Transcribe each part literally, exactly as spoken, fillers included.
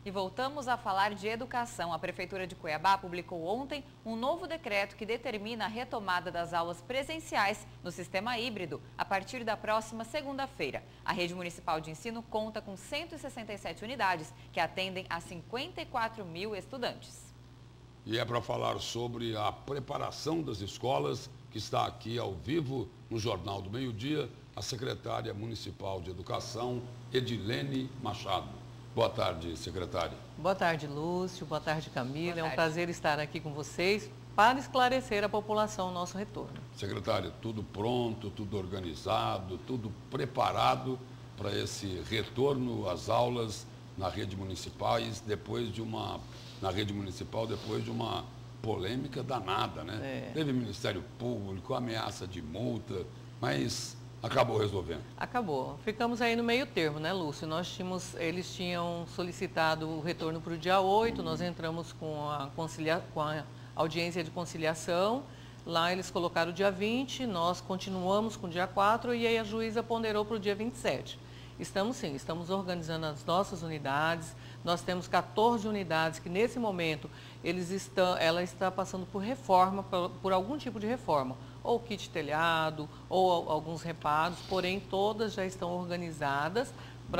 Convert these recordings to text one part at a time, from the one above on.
E voltamos a falar de educação. A Prefeitura de Cuiabá publicou ontem um novo decreto que determina a retomada das aulas presenciais no sistema híbrido a partir da próxima segunda-feira. A rede municipal de ensino conta com cento e sessenta e sete unidades que atendem a cinquenta e quatro mil estudantes. E é para falar sobre a preparação das escolas que está aqui ao vivo no Jornal do Meio-Dia, a secretária municipal de Educação, Edilene Machado. Boa tarde, secretária. Boa tarde, Lúcio. Boa tarde, Camila. Boa é um tarde. prazer estar aqui com vocês para esclarecer a população o nosso retorno. Secretária, tudo pronto, tudo organizado, tudo preparado para esse retorno às aulas na rede municipal, depois de uma, na rede municipal, depois de uma polêmica danada, né? É. Teve Ministério Público, ameaça de multa, mas acabou resolvendo. Acabou. Ficamos aí no meio termo, né, Lúcio? Nós tínhamos, eles tinham solicitado o retorno para o dia oito, nós entramos com a, concilia, com a audiência de conciliação, lá eles colocaram o dia vinte, nós continuamos com o dia quatro e aí a juíza ponderou para o dia vinte e sete. Estamos sim, estamos organizando as nossas unidades, nós temos quatorze unidades que nesse momento eles estão, ela está passando por reforma, por, por algum tipo de reforma, ou kit telhado, ou alguns reparos, porém todas já estão organizadas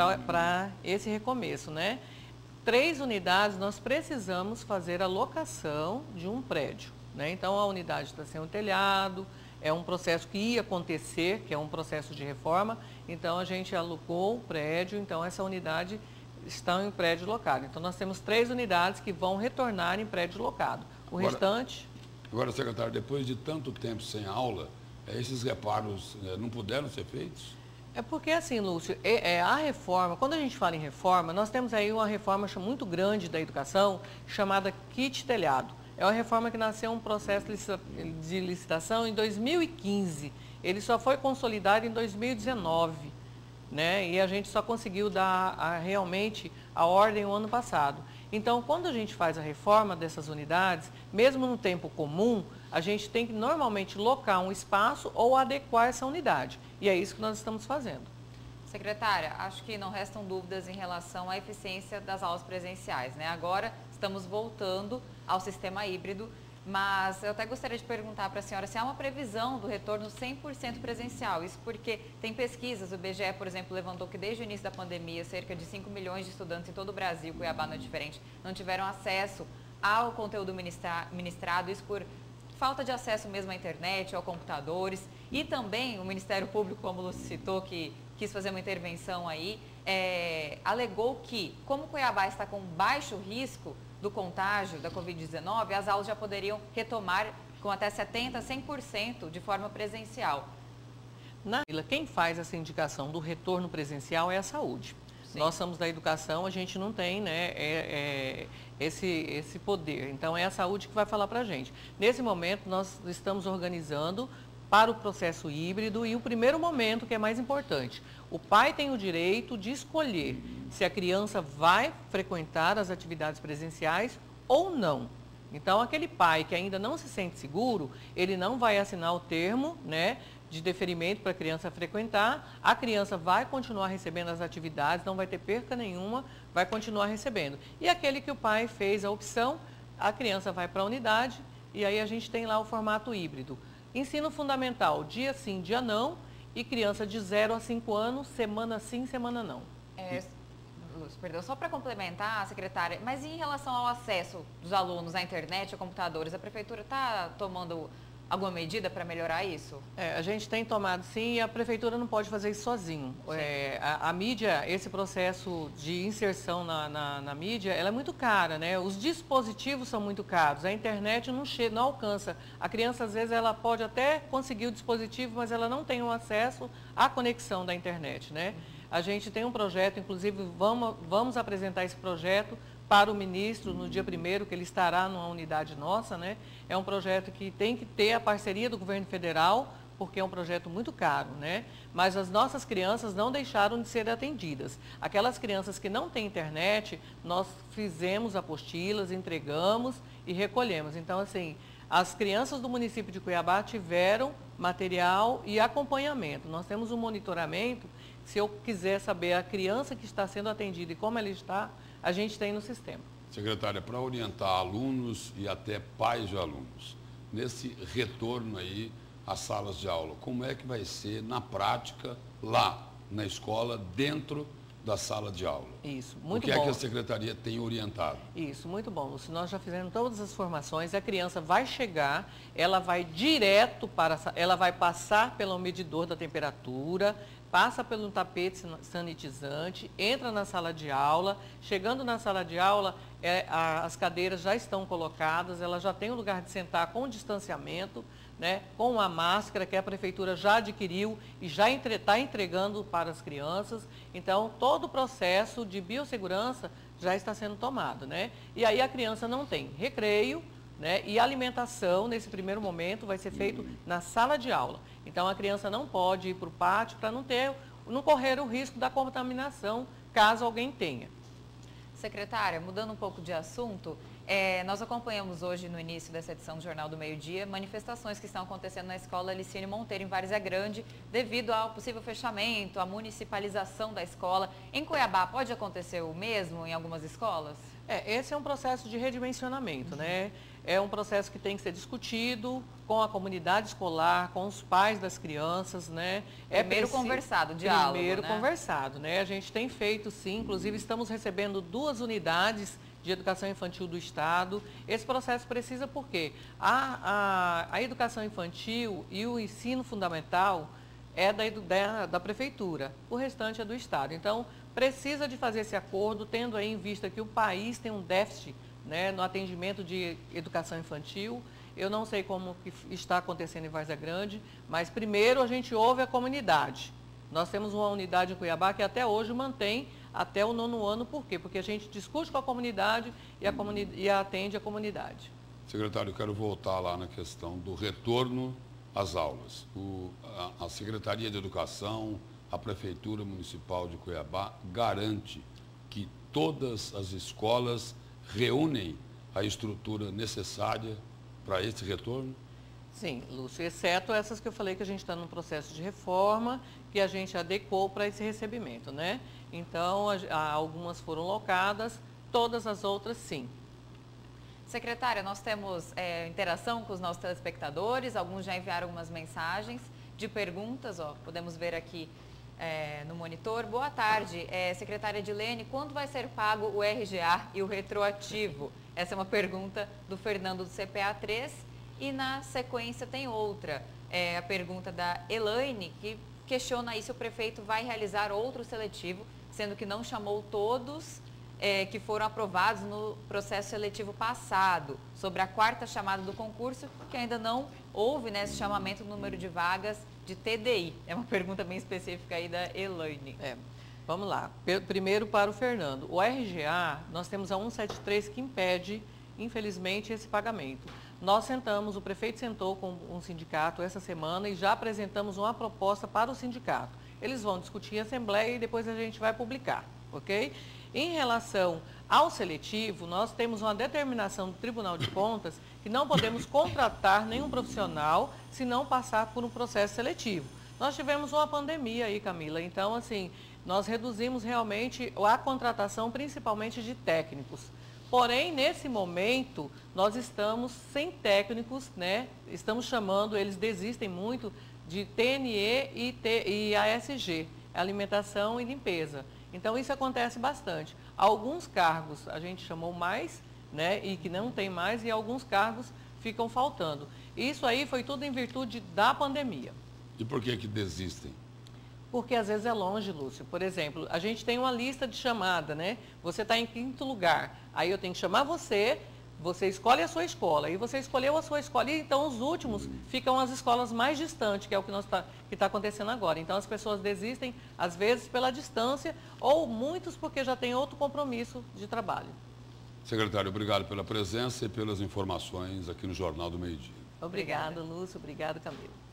para esse recomeço, né? Três unidades nós precisamos fazer a locação de um prédio, né? Então a unidade está sem o telhado, é um processo que ia acontecer, que é um processo de reforma, então a gente alugou o prédio, então essa unidade está em prédio locado. Então nós temos três unidades que vão retornar em prédio locado. O Agora, restante... Agora, secretário, depois de tanto tempo sem aula, esses reparos não puderam ser feitos? É porque assim, Lúcio, é, é, a reforma, quando a gente fala em reforma, nós temos aí uma reforma muito grande da educação, chamada kit telhado. É uma reforma que nasceu um processo de licitação em dois mil e quinze. Ele só foi consolidado em dois mil e dezenove, né? E a gente só conseguiu dar a, realmente a ordem o ano passado. Então, quando a gente faz a reforma dessas unidades, mesmo no tempo comum, a gente tem que normalmente locar um espaço ou adequar essa unidade. E é isso que nós estamos fazendo. Secretária, acho que não restam dúvidas em relação à eficiência das aulas presenciais, né? Agora estamos voltando ao sistema híbrido, mas eu até gostaria de perguntar para a senhora se há uma previsão do retorno cem por cento presencial. Isso porque tem pesquisas, o I B G E, por exemplo, levantou que desde o início da pandemia, cerca de cinco milhões de estudantes em todo o Brasil, Cuiabá não é diferente, não tiveram acesso ao conteúdo ministra, ministrado, isso por falta de acesso mesmo à internet, ao computadores, e também o Ministério Público, como o Lúcio citou, que quis fazer uma intervenção aí, é, alegou que, como Cuiabá está com baixo risco do contágio da covid dezenove, as aulas já poderiam retomar com até setenta por cento, cem por cento de forma presencial. Na fila, quem faz essa indicação do retorno presencial é a saúde. Sim. Nós somos da educação, a gente não tem, né, é, é, esse, esse poder. Então, é a saúde que vai falar para a gente. Nesse momento, nós estamos organizando para o processo híbrido e o primeiro momento, que é mais importante, o pai tem o direito de escolher se a criança vai frequentar as atividades presenciais ou não. Então, aquele pai que ainda não se sente seguro, ele não vai assinar o termo, né, de deferimento para a criança frequentar, a criança vai continuar recebendo as atividades, não vai ter perca nenhuma, vai continuar recebendo. E aquele que o pai fez a opção, a criança vai para a unidade e aí a gente tem lá o formato híbrido. Ensino fundamental, dia sim, dia não, e criança de zero a cinco anos, semana sim, semana não. É, Lúcio, perdão, só para complementar, secretária, mas em relação ao acesso dos alunos à internet, a computadores, a Prefeitura está tomando alguma medida para melhorar isso? É, a gente tem tomado sim e a Prefeitura não pode fazer isso sozinho. É, a, a mídia, esse processo de inserção na, na, na mídia, ela é muito cara, né? Os dispositivos são muito caros, a internet não, chega, não alcança. A criança, às vezes, ela pode até conseguir o dispositivo, mas ela não tem o acesso à conexão da internet, né? A gente tem um projeto, inclusive vamos, vamos apresentar esse projeto para o ministro no dia primeiro, que ele estará numa unidade nossa, né? É um projeto que tem que ter a parceria do governo federal, porque é um projeto muito caro, né? Mas as nossas crianças não deixaram de ser atendidas. Aquelas crianças que não têm internet, nós fizemos apostilas, entregamos e recolhemos. Então, assim, as crianças do município de Cuiabá tiveram material e acompanhamento. Nós temos um monitoramento. Se eu quiser saber a criança que está sendo atendida e como ela está, a gente tem no sistema. Secretária, para orientar alunos e até pais de alunos, nesse retorno aí às salas de aula, como é que vai ser na prática, lá na escola, dentro da sala de aula? Isso, muito bom. O que é que a Secretaria tem orientado? Isso, muito bom, Lúcio. Nós já fizemos todas as formações, a criança vai chegar, ela vai direto para, ela vai passar pelo medidor da temperatura, passa pelo tapete sanitizante, entra na sala de aula. Chegando na sala de aula, é, a, as cadeiras já estão colocadas, ela já tem um lugar de sentar com distanciamento, né, com a máscara que a prefeitura já adquiriu e já está entre, entregando para as crianças. Então, todo o processo de biossegurança já está sendo tomado, né? E aí a criança não tem recreio, né, e alimentação, nesse primeiro momento, vai ser feito na sala de aula. Então, a criança não pode ir para o pátio para não ter, não correr o risco da contaminação, caso alguém tenha. Secretária, mudando um pouco de assunto, é, nós acompanhamos hoje, no início dessa edição do Jornal do Meio-Dia, manifestações que estão acontecendo na escola Licínio Monteiro, em Várzea Grande, devido ao possível fechamento, à municipalização da escola. Em Cuiabá, pode acontecer o mesmo em algumas escolas? É, esse é um processo de redimensionamento, uhum. né? É um processo que tem que ser discutido com a comunidade escolar, com os pais das crianças, né? É primeiro preci... conversado, diálogo, Primeiro né? conversado, né? A gente tem feito, sim, inclusive estamos recebendo duas unidades de educação infantil do Estado. Esse processo precisa porque a, a, a educação infantil e o ensino fundamental é da, da, da Prefeitura, o restante é do Estado. Então, precisa de fazer esse acordo, tendo aí em vista que o país tem um déficit, né, no atendimento de educação infantil. Eu não sei como que está acontecendo em Várzea Grande, mas primeiro a gente ouve a comunidade. Nós temos uma unidade em Cuiabá que até hoje mantém até o nono ano. Por quê? Porque a gente discute com a comunidade e, a comuni e atende a comunidade. Secretário, eu quero voltar lá na questão do retorno às aulas. O, a, a Secretaria de Educação, a Prefeitura Municipal de Cuiabá garante que todas as escolas reúnem a estrutura necessária para esse retorno? Sim, Lúcio, exceto essas que eu falei que a gente está num processo de reforma, que a gente adequou para esse recebimento, né? Então, a, a, algumas foram locadas, todas as outras sim. Secretária, nós temos é, interação com os nossos telespectadores, alguns já enviaram algumas mensagens de perguntas, ó, podemos ver aqui é, no monitor. Boa tarde, é, secretária Edilene, quando vai ser pago o R G A e o retroativo? Essa é uma pergunta do Fernando do C P A três. E na sequência tem outra, é a pergunta da Elaine, que questiona aí se o prefeito vai realizar outro seletivo, sendo que não chamou todos é, que foram aprovados no processo seletivo passado, sobre a quarta chamada do concurso, que ainda não houve, né, esse chamamento do número de vagas de T D I. É uma pergunta bem específica aí da Elaine. É, vamos lá. Primeiro para o Fernando. O R G A, nós temos a cento e setenta e três que impede, infelizmente, esse pagamento. Nós sentamos, o prefeito sentou com um sindicato essa semana e já apresentamos uma proposta para o sindicato. Eles vão discutir em assembleia e depois a gente vai publicar, ok? Em relação ao seletivo, nós temos uma determinação do Tribunal de Contas que não podemos contratar nenhum profissional se não passar por um processo seletivo. Nós tivemos uma pandemia aí, Camila, então, assim, nós reduzimos realmente a contratação, principalmente de técnicos. Porém, nesse momento, nós estamos sem técnicos, né? Estamos chamando, eles desistem muito de T N E e, T, e A S G, alimentação e limpeza. Então, isso acontece bastante. Alguns cargos a gente chamou mais, né? E que não tem mais, e alguns cargos ficam faltando. Isso aí foi tudo em virtude da pandemia. E por que que desistem? Porque às vezes é longe, Lúcio. Por exemplo, a gente tem uma lista de chamada, né? Você está em quinto lugar, aí eu tenho que chamar você, você escolhe a sua escola, e você escolheu a sua escola, e então os últimos ficam as escolas mais distantes, que é o que está que tá acontecendo agora. Então as pessoas desistem, às vezes pela distância, ou muitos porque já têm outro compromisso de trabalho. Secretário, obrigado pela presença e pelas informações aqui no Jornal do Meio-Dia. Obrigada, Lúcio. Obrigado, Camila.